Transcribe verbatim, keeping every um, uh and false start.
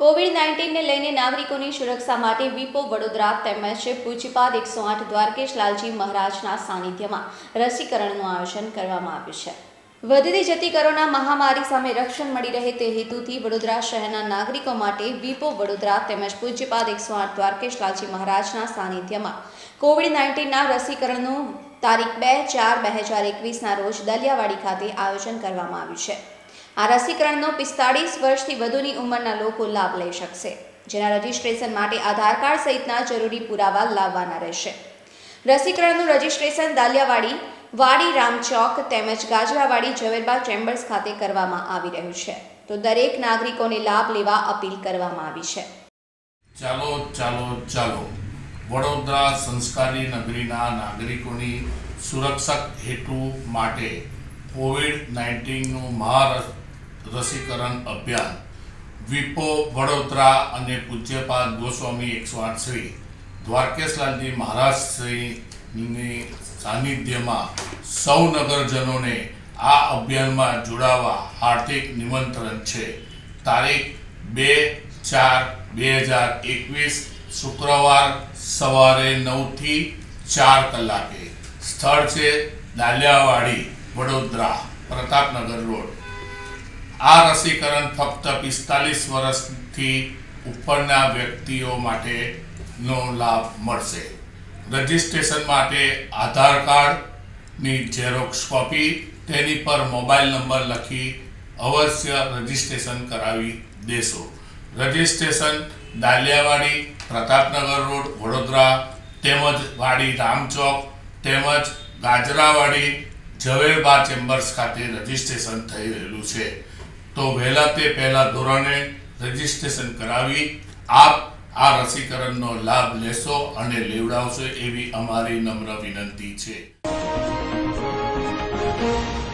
Covid nineteen ने लईने नागरिकोनी सुरक्षा माटे वीपो वडोदरा तेमज पूज्यपाद एक सौ आठ द्वारकेश लालजी महाराजना सानिध्यमां रसीकरणનું आयोजन કરવામાં આવ્યું છે। વધતી જતી કોરોના મહામારી સામે રક્ષણ મળી રહે તે હેતુથી વડોદરા શહેરના નાગરિકો માટે વીપો વડોદરા તેમજ પૂજ્યપાદ એક સો આઠ દ્વારકેશ લાલજી મહારાજના સાનિધ્યમાં કોવિડ નાઇન્ટીનના રસીકરણનું તારીખ બે ચાર બે હજાર એકવીસના રોજ દલિયાવાડી ખાતે આયોજન કરવામાં આવ્યું છે। આ રસીકરણનો પિસ્તાળીસ વર્ષથી વધુની ઉંમરના લોકો લાભ લઈ શકશે, જેના રજીસ્ટ્રેશન માટે આધાર કાર્ડ સહિતના જરૂરી પુરાવા લાવવાના રહેશે। રસીકરણનું રજીસ્ટ્રેશન દાલિયાવાડી, વાડી રામચોક તેમજ ગાજરાવાડી ઝવેરબા ચેમ્બર્સ ખાતે કરવામાં આવી રહ્યું છે, તો દરેક નાગરિકોને લાભ લેવા અપીલ કરવામાં આવી છે। ચાલો ચાલો ચાલો વડોદરા સંસ્કારી નગરીના નાગરિકોની સુરક્ષા હેતુ માટે કોવિડ નાઇન્ટીનનું મહા રસીકરણ અભિયાન વીપો વડોદરા અને પૂજ્યપાદ ગોસ્વામી એકસો આઠ શ્રી દ્વારકેશ લાલજી મહારાજ શ્રીની સાનિધ્યમાં સૌ નગરજનોને આ અભિયાનમાં જોડાવા હાર્દિક નિમંત્રણ છે। તારીખ બે ચાર બે હજાર એકવીસ શુક્રવાર સવારે નવથી ચાર કલાકે। સ્થળ છે દાલિયાવાડી, વડોદરા, પ્રતાપનગર રોડ। આ રસીકરણ ફક્ત પિસ્તાલીસ વર્ષથી ઉપરના વ્યક્તિઓ માટેનો લાભ મળશે। રજિસ્ટ્રેશન માટે આધાર કાર્ડની ઝેરોક્સ કોપી, તેની પર મોબાઈલ નંબર લખી અવશ્ય રજિસ્ટ્રેશન કરાવી દેશો। રજિસ્ટ્રેશન દાલિયાવાડી, પ્રતાપનગર રોડ, વડોદરા તેમજ વાડી રામચોક તેમજ ગાજરાવાડી ઝવેરબા ચેમ્બર્સ ખાતે રજિસ્ટ્રેશન થઈ રહેલું છે, તો વહેલા તે પહેલા ધોરણે રજિસ્ટ્રેશન કરાવી આપ આ રસીકરણનો લાભ લેશો અને લેવડાવશો એવી અમારી નમ્ર વિનંતી છે।